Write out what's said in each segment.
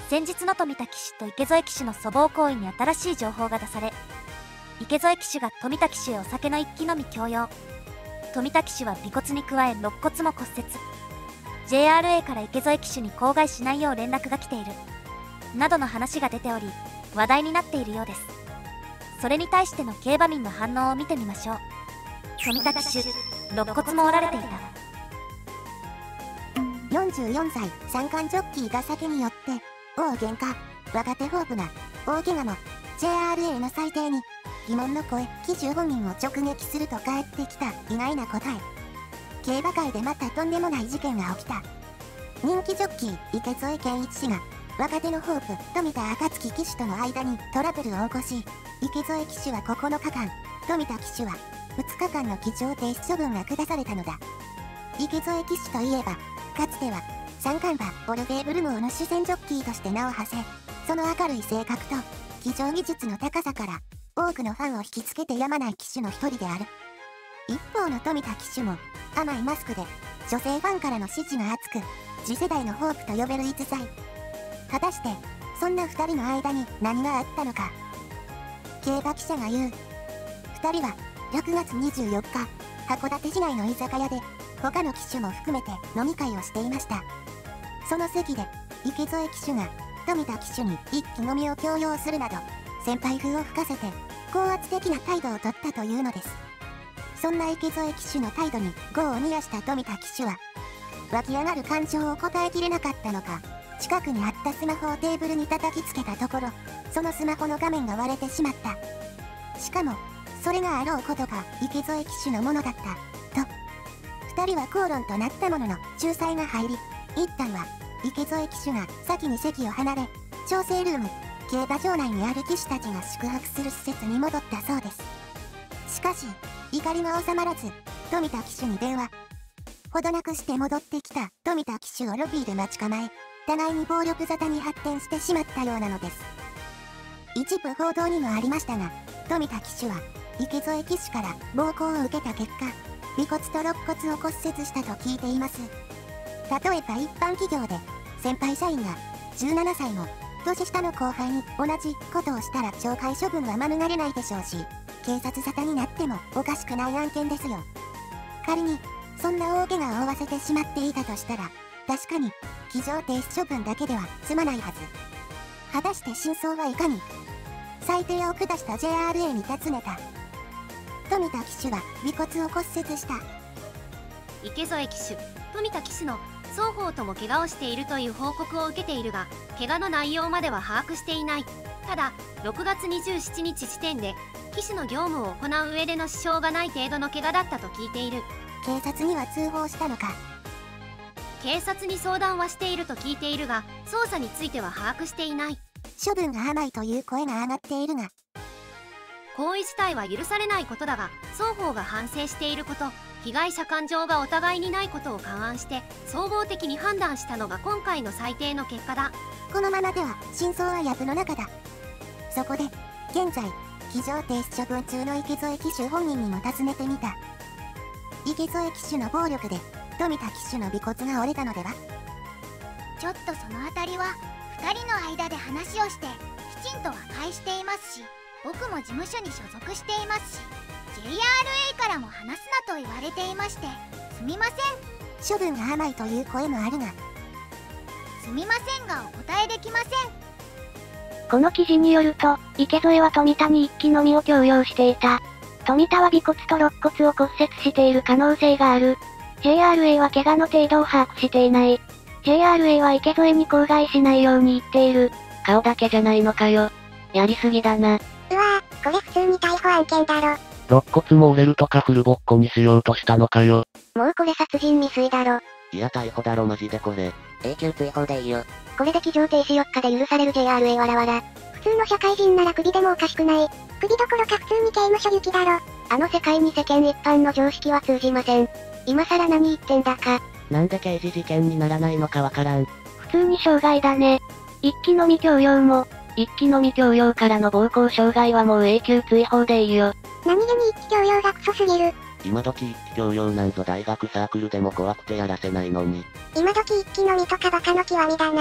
先日の富田騎手と池添騎手の粗暴行為に新しい情報が出され、池添騎手が富田騎手へお酒の一気飲み強要、富田騎手は尾骨に加え肋骨も骨折、 JRA から池添騎手に口外しないよう連絡が来ているなどの話が出ており、話題になっているようです。それに対しての競馬民の反応を見てみましょう。富田騎手、肋骨も折られていた。 44歳三冠ジョッキーが酒によって大喧嘩、若手ホープが大怪我も JRA の裁定に疑問の声、騎手本人を直撃すると返ってきた意外な答え。競馬界でまたとんでもない事件が起きた。人気ジョッキー池添健一氏が若手のホープ富田暁騎手との間にトラブルを起こし、池添騎手は9日間、富田騎手は2日間の騎乗停止処分が下されたのだ。池添騎手といえばかつては三冠馬オルフェーブル号の主戦ジョッキーとして名を馳せ、その明るい性格と騎乗技術の高さから多くのファンを引きつけてやまない騎手の一人である。一方の富田騎手も甘いマスクで女性ファンからの支持が厚く、次世代のホープと呼べる逸材。果たしてそんな2人の間に何があったのか。競馬記者が言う。2人は6月24日函館市内の居酒屋で他の騎手も含めて飲み会をしていました。その席で池添騎手が富田騎手に一気飲みを強要するなど先輩風を吹かせて高圧的な態度をとったというのです。そんな池添騎手の態度に業を煮やした富田騎手は湧き上がる感情を答えきれなかったのか、近くにあったスマホをテーブルに叩きつけたところ、そのスマホの画面が割れてしまった。しかもそれがあろうことか池添騎手のものだったと2人は口論となったものの仲裁が入り、一旦は池添騎手が先に席を離れ、調整ルーム、競馬場内にある騎手たちが宿泊する施設に戻ったそうです。しかし怒りが収まらず富田騎手に電話。ほどなくして戻ってきた富田騎手をロビーで待ち構え、互いに暴力沙汰に発展してしまったようなのです。一部報道にもありましたが、富田騎手は池添騎手から暴行を受けた結果、尾骨と肋骨を骨折したと聞いています。例えば一般企業で先輩社員が17歳も年下の後輩に同じことをしたら懲戒処分は免れないでしょうし、警察沙汰になってもおかしくない案件ですよ。仮にそんな大怪我を負わせてしまっていたとしたら、確かに騎乗停止処分だけでは済まないはず。果たして真相はいかに。裁定を下した JRA に尋ねた。富田騎手は尾骨を骨折した。 池添騎手、富田騎手の双方とも怪我をしているという報告を受けているが、怪我の内容までは把握していない。ただ6月27日時点で騎手の業務を行う上での支障がない程度の怪我だったと聞いている。 警察には通報したのか。 警察に相談はしていると聞いているが、捜査については把握していない。 処分が甘いという声が上がっているが、 行為自体は許されないことだが、双方が反省していること、被害者感情がお互いにないことを勘案して総合的に判断したのが今回の裁定の結果だ。 このままでは真相は藪の中だ。そこで現在騎乗停止処分中の池添騎手本人にも尋ねてみた。池添騎手の暴力で富田騎手の尾骨が折れたのでは。 ちょっとそのあたりは2人の間で話をしてきちんと和解していますし、僕も事務所に所属していますし、 JRA からも話すなと言われていまして、すみません。 処分が甘いという声もあるが、 すみませんがお答えできません。 この記事によると、池添は富田に一気飲みを強要していた。富田は尾骨と肋骨を骨折している可能性がある。JRA は怪我の程度を把握していない。JRA は池添に口外しないように言っている。 顔だけじゃないのかよ。やりすぎだな。 うわぁ、これ普通に逮捕案件だろ。 肋骨も折れるとかフルボッコにしようとしたのかよ。 もうこれ殺人未遂だろ。 いや逮捕だろマジでこれ。永久追放でいいよ。 これで騎乗停止4日で許される JRA わらわら。普通の社会人なら首でもおかしくない。首どころか普通に刑務所行きだろ。あの世界に世間一般の常識は通じません。今更何言ってんだか。 なんで刑事事件にならないのかわからん。 普通に傷害だね。一気飲み強要も。 一気飲み強要からの暴行傷害はもう永久追放でいいよ。 何気に一気強要がクソすぎる。 今時一気強要なんぞ大学サークルでも怖くてやらせないのに。 今時一気飲みとかバカの極みだな。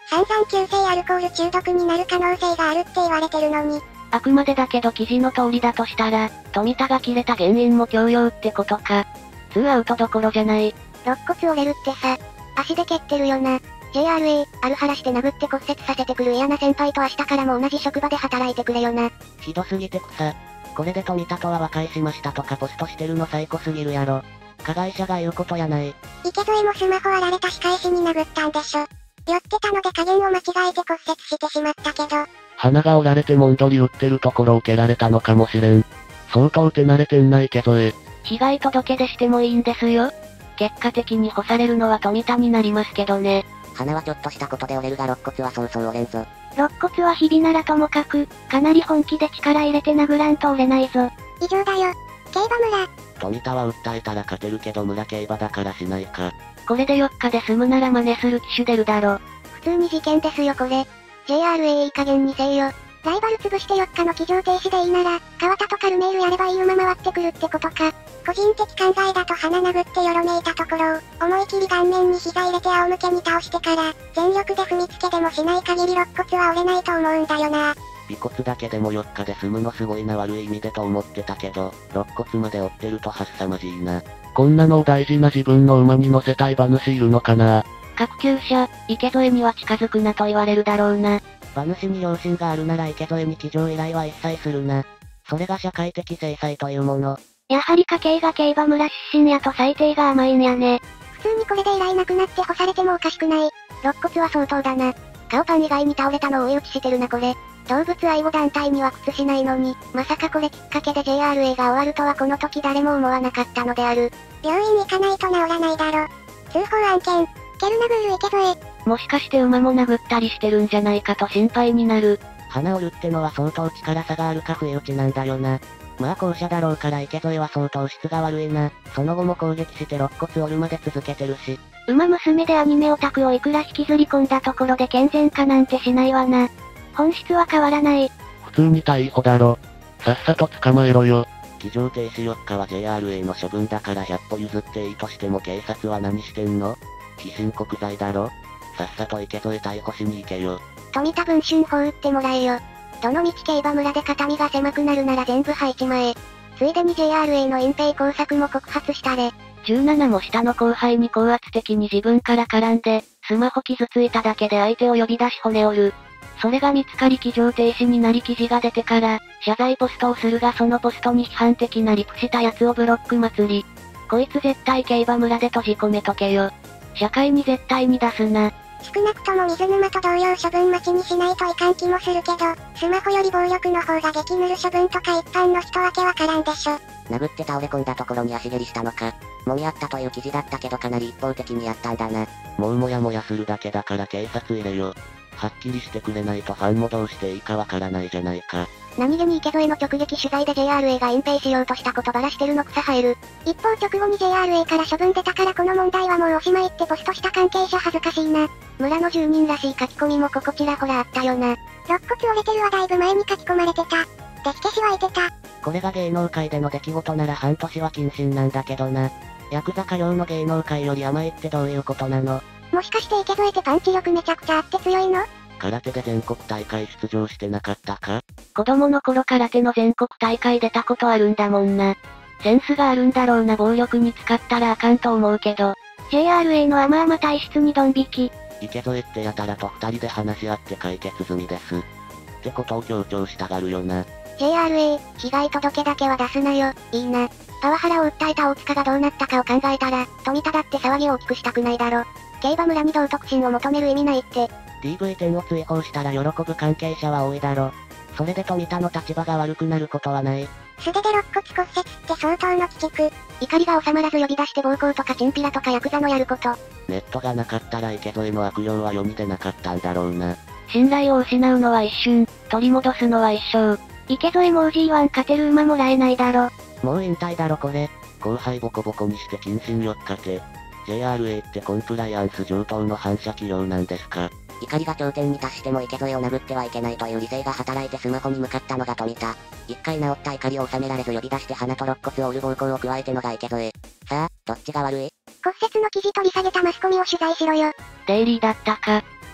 散々急性アルコール中毒になる可能性があるって言われてるのに。 あくまでだけど記事の通りだとしたら、富田が切れた原因も強要ってことか。2アウトどころじゃない。 肋骨折れるってさ、足で蹴ってるよな。JRA、アルハラして殴って骨折させてくる嫌な先輩と明日からも同じ職場で働いてくれよな。 ひどすぎて草。これで富田とは和解しましたとかポストしてるの最高すぎるやろ。加害者が言うことやない。 池添もスマホ割られた仕返しに殴ったんでしょ。酔ってたので加減を間違えて骨折してしまったけど。 鼻が折られてもんどり打ってるところを蹴られたのかもしれん。相当手慣れてんな池添。 被害届出してもいいんですよ。結果的に干されるのは富田になりますけどね。 鼻はちょっとしたことで折れるが肋骨はそうそう折れんぞ。 肋骨はひびならともかく、かなり本気で力入れて殴らんと折れないぞ。 異常だよ。競馬村。 富田は訴えたら勝てるけど村競馬だからしないか。 これで4日で済むなら真似する機種出るだろ。 普通に事件ですよこれ。JRA いい加減にせえよ。ライバル潰して4日の騎乗停止でいいなら、川田とカルメールやればいい馬回ってくるってことか。個人的考えだと鼻殴ってよろめいたところを、思い切り顔面に膝入れて仰向けに倒してから、全力で踏みつけでもしない限り肋骨は折れないと思うんだよな。 尾骨だけでも4日で済むのすごいな悪い意味でと思ってたけど、肋骨まで折ってるとはっさまじいな。 こんなのを大事な自分の馬に乗せたい馬主いるのかな。 各厩舎、池添には近づくなと言われるだろうな。 馬主に良心があるなら池添に騎乗依頼は一切するな。それが社会的制裁というもの。 やはり家系が競馬村出身やと最低が甘いんやね。 普通にこれで依頼なくなって干されてもおかしくない。肋骨は相当だな。顔パン以外に倒れたのを追い打ちしてるなこれ。動物愛護団体には屈しないのに、まさかこれきっかけで JRA が終わるとはこの時誰も思わなかったのである。病院行かないと治らないだろ。通報案件。ケルナブール池添。 もしかして馬も殴ったりしてるんじゃないかと心配になる。 鼻折るってのは相当力差があるか不意打ちなんだよな。まあ後者だろうから池添は相当質が悪いな。その後も攻撃して肋骨折るまで続けてるし。 馬娘でアニメオタクをいくら引きずり込んだところで健全化なんてしないわな。本質は変わらない。 普通に逮捕だろ。さっさと捕まえろよ。 騎乗停止4日は JRA の処分だから100歩譲っていいとしても警察は何してんの？非申告罪だろ？さっさと池添逮捕しに行けよ。 富田文春法打ってもらえよ。どの道競馬村で肩身が狭くなるなら全部吐いちまえ。ついでに JRA の隠蔽工作も告発したれ。 17も下の後輩に高圧的に自分から絡んで、スマホ傷ついただけで相手を呼び出し骨折る。それが見つかり騎乗停止になり記事が出てから、謝罪ポストをするがそのポストに批判的なリプしたやつをブロック祭り。こいつ絶対競馬村で閉じ込めとけよ。社会に絶対に出すな。 少なくとも水沼と同様処分待ちにしないといかん気もするけど、スマホより暴力の方が激ぬる処分とか一般の人わけわからんでしょ。 殴って倒れ込んだところに足蹴りしたのか。揉み合ったという記事だったけどかなり一方的にやったんだな。もうもやもやするだけだから警察入れよ。はっきりしてくれないとファンもどうしていいかわからないじゃないか。 何気に池添の直撃取材で JRA が隠蔽しようとしたことばらしてるの草生える。一方直後に JRA から処分出たからこの問題はもうおしまいってポストした関係者恥ずかしいな。村の住人らしい書き込みもここちらほらあったよな。肋骨折れてるはだいぶ前に書き込まれてた。出し消しはいてた。 これが芸能界での出来事なら半年は謹慎なんだけどな。ヤクザ歌謡の芸能界より甘いってどういうことなの？ もしかして池添ってパンチ力めちゃくちゃあって強いの？ 空手で全国大会出場してなかったか？ 子供の頃空手の全国大会出たことあるんだもんな。センスがあるんだろうな。暴力に使ったらあかんと思うけど。 JRA の甘々体質にドン引き。 池添ってやたらと二人で話し合って解決済みです。ってことを強調したがるよな。 JRA、被害届だけは出すなよ。いいな。パワハラを訴えた大塚がどうなったかを考えたら、富田だって騒ぎを大きくしたくないだろ。競馬村に道徳心を求める意味ないって。 DV10 を追放したら喜ぶ関係者は多いだろ。それで富田の立場が悪くなることはない。 素手で肋骨骨折って相当の鬼畜。怒りが収まらず呼び出して暴行とかチンピラとかヤクザのやること。 ネットがなかったら池添の悪用は世に出なかったんだろうな。 信頼を失うのは一瞬、取り戻すのは一生。 池添も G1 勝てる馬もらえないだろ。 もう引退だろこれ。後輩ボコボコにして謹慎4日て。JRA ってコンプライアンス上等の反社企業なんですか？怒りが頂点に達しても池添を殴ってはいけないという理性が働いてスマホに向かったのが富田。一回治った怒りを収められず呼び出して鼻と肋骨を折る暴行を加えてのが池添。さあ、どっちが悪い？ 骨折の記事取り下げたマスコミを取材しろよ。 デイリーだったか。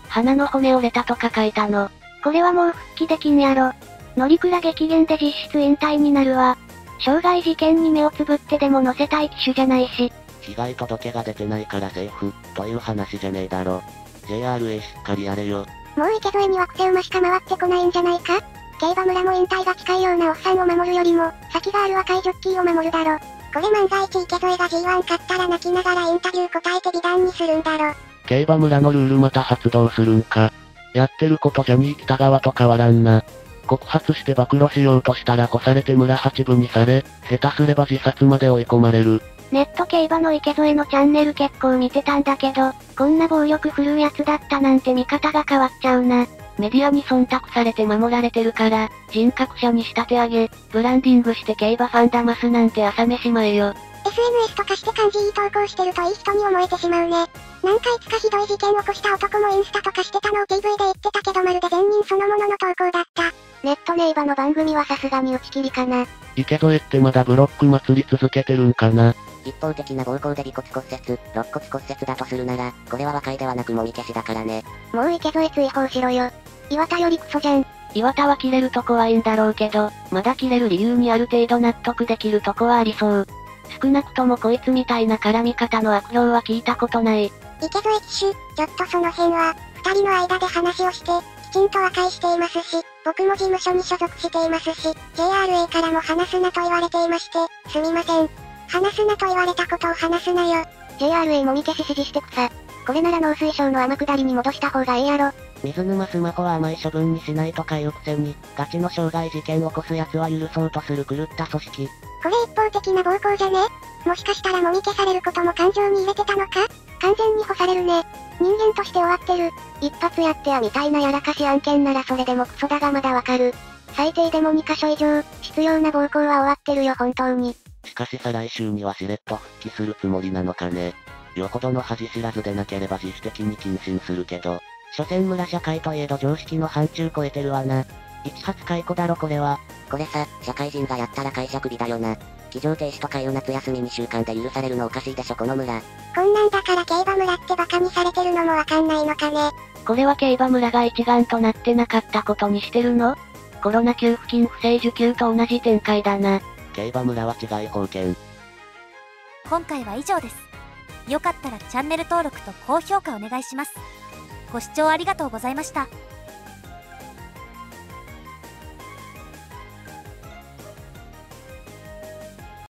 鼻の骨折れたとか書いたの。 これはもう復帰できんやろ。乗鞍激減で実質引退になるわ。傷害事件に目をつぶってでも乗せたい機種じゃないし。 被害届が出てないからセーフ、という話じゃねえだろ。JRA しっかりやれよ。 もう池添には癖馬しか回ってこないんじゃないか？競馬村も引退が近いようなおっさんを守るよりも、先がある若いジョッキーを守るだろ。これ万が一池添が G1 勝ったら泣きながらインタビュー答えて美談にするんだろ。 競馬村のルールまた発動するんか。やってることジャニー喜多川と変わらんな。告発して暴露しようとしたら干されて村八分にされ、下手すれば自殺まで追い込まれる。 ネット競馬の池添のチャンネル結構見てたんだけど、こんな暴力振るうやつだったなんて見方が変わっちゃうな。 メディアに忖度されて守られてるから、人格者に仕立て上げ、ブランディングして競馬ファン騙すなんて朝飯前よ。 SNS とかして感じいい投稿してるといい人に思えてしまうね。なんかいつかひどい事件を起こした男もインスタとかしてたのを TV で言ってたけどまるで善人そのものの投稿だった。 ネットネイバの番組はさすがに打ち切りかな。 池添ってまだブロック祭り続けてるんかな。 一方的な暴行で尾骨骨折、肋骨骨折だとするなら、これは和解ではなくもみ消しだからね。 もう池添追放しろよ。岩田よりクソじゃん。岩田は切れるとこはいいんだろうけど、まだ切れる理由にある程度納得できるとこはありそう。少なくともこいつみたいな絡み方の悪評は聞いたことない。 池添騎手、ちょっとその辺は、二人の間で話をして、きちんと和解していますし、僕も事務所に所属していますし、JRA からも話すなと言われていまして、すみません。話すなと言われたことを話すなよ。 JRA もみ消し指示してくさ。これなら農水省の天下りに戻した方がええやろ。 水沼スマホは甘い処分にしないとかいうくせに、ガチの傷害事件を起こす奴は許そうとする狂った組織。 これ一方的な暴行じゃね？もしかしたらもみ消されることも感情に入れてたのか？完全に干されるね。人間として終わってる。 一発やってやみたいなやらかし案件ならそれでもクソだがまだわかる。最低でも2カ所以上、必要な暴行は終わってるよ本当に。 しかし再来週にはしれっと復帰するつもりなのかね。よほどの恥知らずでなければ自主的に謹慎するけど、所詮村社会といえど常識の範疇超えてるわな。一発解雇だろこれは。これさ、社会人がやったら会社クビだよな。騎乗停止とかいう夏休み2週間で許されるのおかしいでしょこの村。 こんなんだから競馬村ってバカにされてるのもわかんないのかね。 これは競馬村が一丸となってなかったことにしてるの？コロナ給付金不正受給と同じ展開だな。 競馬村は違い保険。 今回は以上です。よかったらチャンネル登録と高評価お願いします。ご視聴ありがとうございました。